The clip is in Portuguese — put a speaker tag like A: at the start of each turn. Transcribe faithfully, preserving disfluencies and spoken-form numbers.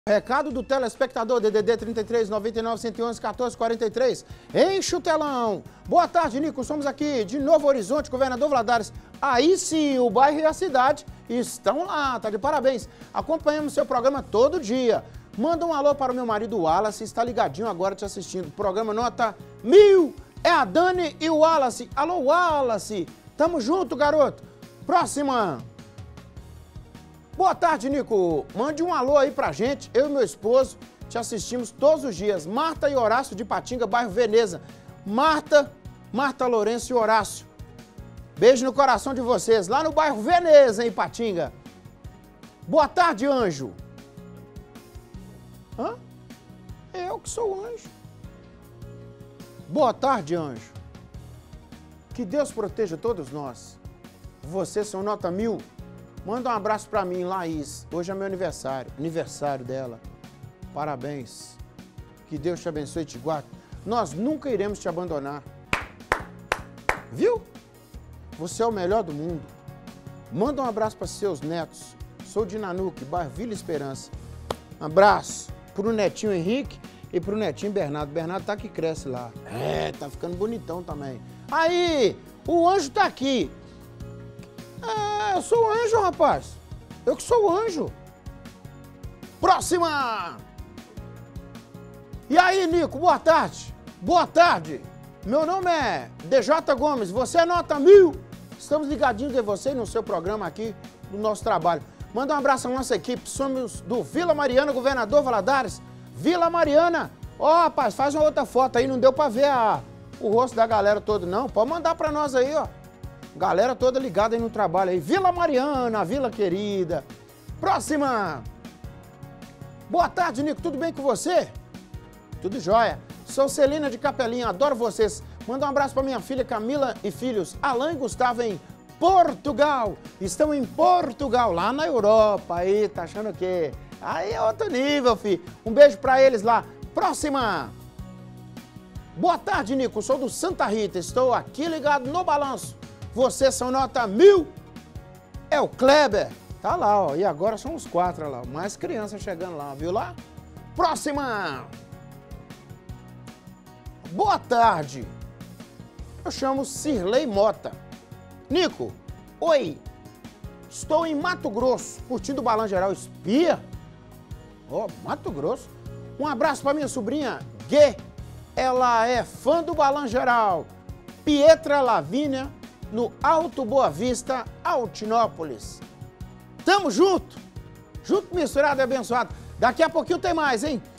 A: Recado do telespectador, D D D trinta e três, noventa e nove, cento e onze, quatorze, quarenta e três. Enche o telão. Boa tarde, Nico. Somos aqui de Novo Horizonte, Governador Valadares. Aí sim, o bairro e a cidade estão lá, tá de parabéns. Acompanhamos seu programa todo dia. Manda um alô para o meu marido Wallace, está ligadinho agora te assistindo. Programa nota mil. É a Dani e o Wallace. Alô, Wallace. Tamo junto, garoto. Próxima. Boa tarde, Nico. Mande um alô aí pra gente. Eu e meu esposo te assistimos todos os dias. Marta e Horácio de Patinga, bairro Veneza. Marta, Marta Lourenço e Horácio. Beijo no coração de vocês, lá no bairro Veneza, em Patinga. Boa tarde, anjo. Hã? Eu que sou o anjo. Boa tarde, anjo. Que Deus proteja todos nós. Vocês são nota mil. Manda um abraço pra mim, Laís. Hoje é meu aniversário, aniversário dela. Parabéns. Que Deus te abençoe e te guarde. Nós nunca iremos te abandonar. Viu? Você é o melhor do mundo. Manda um abraço para seus netos. Sou de Nanuque, bairro Vila Esperança. Um abraço pro netinho Henrique e pro netinho Bernardo. Bernardo tá que cresce lá. É, tá ficando bonitão também. Aí, o anjo tá aqui. É, eu sou o anjo, rapaz. Eu que sou o anjo. Próxima! E aí, Nico, boa tarde. Boa tarde. Meu nome é D J Gomes, você é nota mil. Estamos ligadinhos de você no seu programa aqui, no nosso trabalho. Manda um abraço à nossa equipe. Somos do Vila Mariana, Governador Valadares. Vila Mariana. Ó, oh, rapaz, faz uma outra foto aí. Não deu pra ver a, o rosto da galera toda, não. Pode mandar pra nós aí, ó. Galera toda ligada aí no trabalho aí. Vila Mariana, Vila Querida. Próxima. Boa tarde, Nico. Tudo bem com você? Tudo jóia. Sou Celina de Capelinha. Adoro vocês. Manda um abraço para minha filha Camila e filhos. Alain e Gustavo em Portugal. Estão em Portugal, lá na Europa. Aí, tá achando o quê? Aí é outro nível, filho. Um beijo para eles lá. Próxima. Boa tarde, Nico. Sou do Santa Rita. Estou aqui ligado no balanço. Vocês são nota mil. É o Kleber. Tá lá, ó. E agora são os quatro lá. Mais crianças chegando lá, viu lá? Próxima. Boa tarde. Eu chamo Cirlei Mota. Nico, oi. Estou em Mato Grosso, curtindo o Balanço Geral. Espia? Ó, oh, Mato Grosso. Um abraço para minha sobrinha, Gê. Ela é fã do Balanço Geral. Pietra Lavínia, no Alto Boa Vista, Altinópolis. Tamo junto, junto, misturado e abençoado. Daqui a pouquinho tem mais, hein?